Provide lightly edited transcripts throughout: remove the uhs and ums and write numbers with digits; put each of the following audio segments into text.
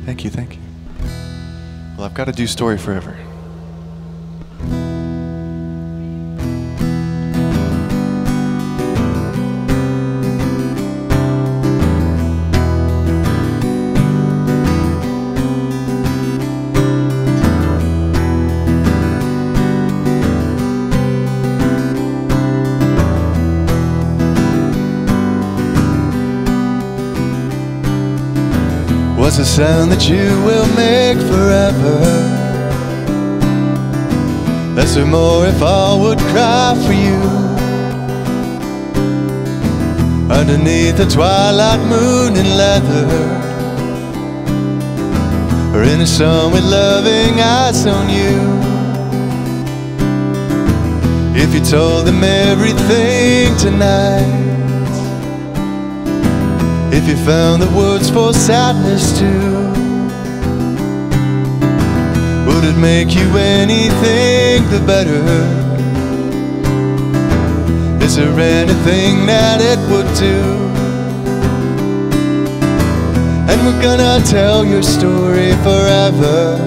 Thank you, thank you. Well, I've got to do Story Forever. What's a sound that you will make forever? Less or more if I would cry for you. Underneath the twilight moon in leather, or in a sun with loving eyes on you. If you told them everything tonight, if you found the words for sadness too, would it make you anything the better? Is there anything that it would do? And we're gonna tell your story forever,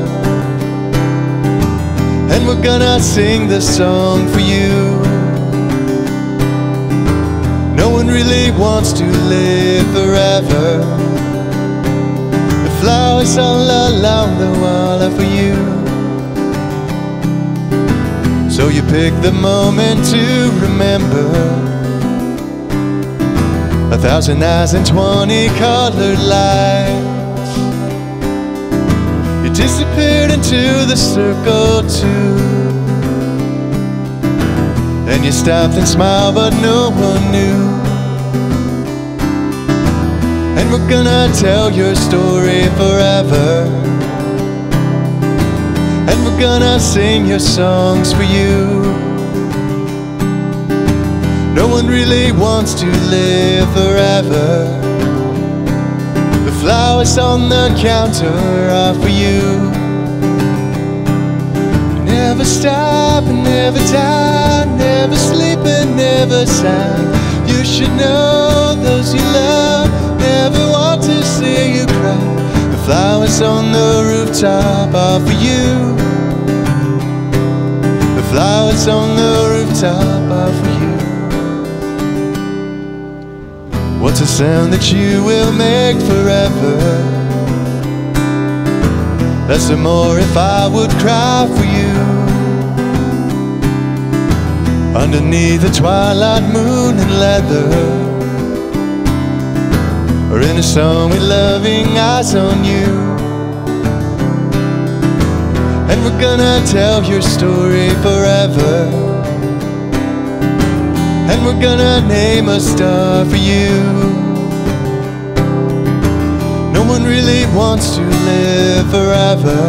and we're gonna sing the song for you. No one really wants to live forever. The flowers all along the wall are for you. So you pick the moment to remember. 1,000 eyes and 20 colored lights. You disappeared into the circle too. And you stopped and smiled, but no one knew. And we're gonna tell your story forever, and we're gonna sing your songs for you. No one really wants to live forever. The flowers on the counter are for you. Never stop and never die, never sleep and never sigh. You should know those you love never want to see you cry. The flowers on the rooftop are for you. The flowers on the rooftop are for you. What's a sound that you will make forever? Less or more if I would cry for you. Underneath the twilight moon in leather, or in a sun with loving eyes on you. And we're gonna tell your story forever, and we're gonna name a star for you. No one really wants to live forever.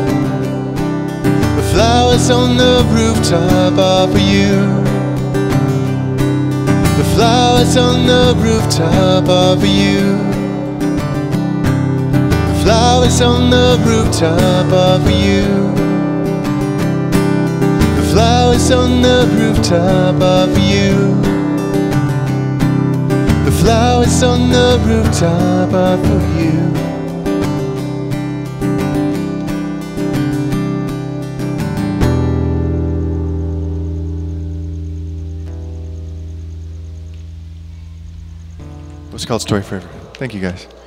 The flowers on the rooftop are for you. The flowers on the rooftop are for you. The flowers on the rooftop are for you. The flowers on the rooftop are for you. The flowers on the rooftop are for you. It's called Story Forever. Thank you, guys.